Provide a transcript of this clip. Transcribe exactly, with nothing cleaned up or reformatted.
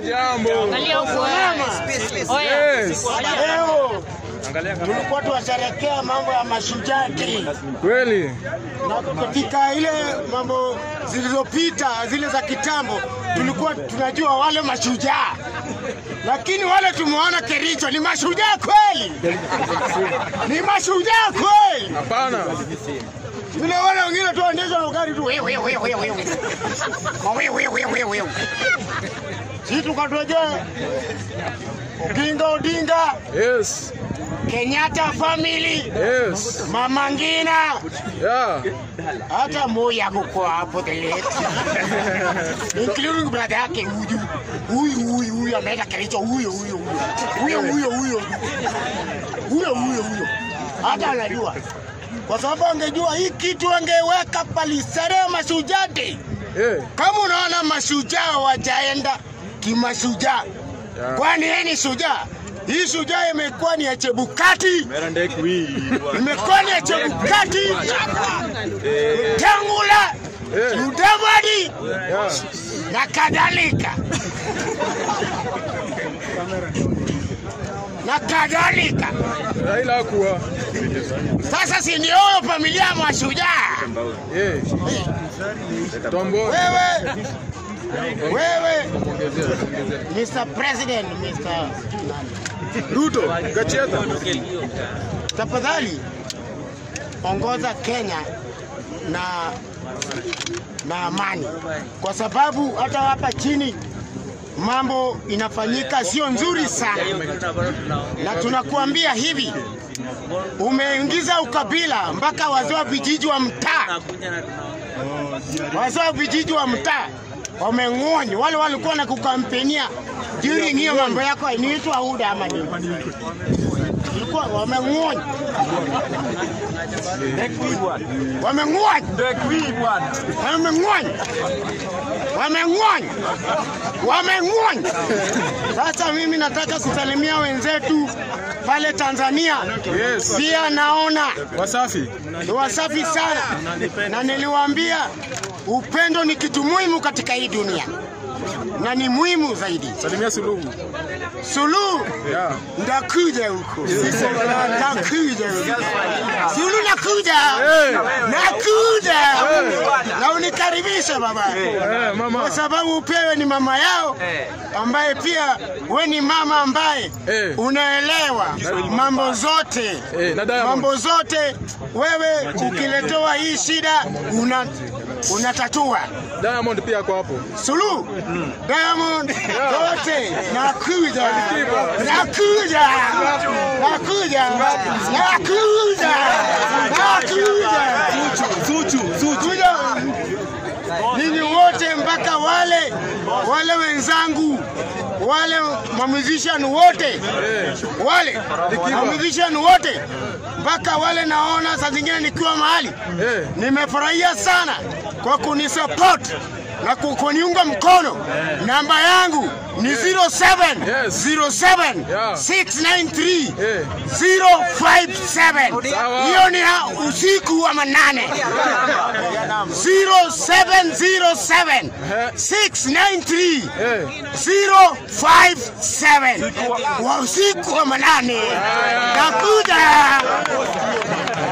Jambo. Angalia huko. Yes. Leo tulikuwa tuwasherekea mambo ya mashujaa. Kweli. Na katika ile mambo zilizopita zile za kitambo tulikuwa tunajua wale mashujaa. Lakini wale tumeona Kericho ni mashujaa kweli. Ni mashujaa kweli. Hapana. Vile wale wengine tu waendesha magari tu wewe wewe wewe wewe. Wewe wewe wewe wewe. Sisi tukatoje Odinga Odinga. Yes. Kenyatta family. Yes. Mama Ngina. Yeah. Hata moya kwa hapo the including brother yake huyu. Huyu huyu huyu ameenda Kericho huyu huyu huyu. Huyo huyo huyo. Huyo huyo huyo. Hata anajua. Kwa sababu angejua hii kitu angeweka palisere mashujaa. Eh. Kama unaona mashujaa wajaenda kimashujaa. Yeah. Kwani yeye ni shujaa? Hii shujaa imekuwa ni ya Chebukati. Imekuwa ni ya Chebukati. Tangula. Udavadi. Na kadhalika. Na kadhalika. Raila kuwa. Sasa si ndio familia ya mashujaa? Eh. Tombo. Wewe. Wewe. mister President, mister Ruto, Gacheta. Tafadhali ongoza Kenya na na amani. Kwa sababu hata hapa chini mambo inafanyika sio nzuri sana. Na tunakuambia hivi, umeingiza ukabila mpaka wazee wa vijiji wa mtaa. Wazee wa vijiji wa mtaa wameng'onyi wale walikuwa na kukampenia during hiyo mambo yako inaitwa huda ama nini. Walikuwa wameng'onyi. Wameng'onyi. Wameng'onyi. Wameng'onyi. Wameng'onyi. Sasa mimi nataka kusalimia wenzetu pale Tanzania. Yes. Pia naona Wasafi. Wasafi sana. Na niliwaambia upendo ni kitu muhimu katika hii dunia. Na ni muhimu zaidi. Salimia Suluhu. Suluhu. Yeah. Ndakuja huko. Ndakuja huko. Suluhu nakuja. Hey. Nakuja. Hey. Na unikaribisha baba. Hey, mama. Kwa sababu upewe ni mama yao ambaye pia we ni mama ambaye hey. unaelewa mambo zote. Hey, mambo zote wewe ukiletewa hii shida una unatatua. Diamond pia kwa hapo. Suluhu. Mm. Diamond yote nakuja. Nakuja. Nakuja. Nakuja. Nakuja. Zuchu, Zuchu. Ninyi wote mpaka wale wale wenzangu wale musician wote wale musician wote mpaka wale naona saa zingine nikiwa mahali nimefurahia sana kwa kunisupport na kuniunga mkono. Namba yangu ni zero seven zero seven six nine three zero five seven. Hiyo ni usiku wa manane. zero seven zero seven six nine three zero five seven. Wa usiku wa manane. Nakuja.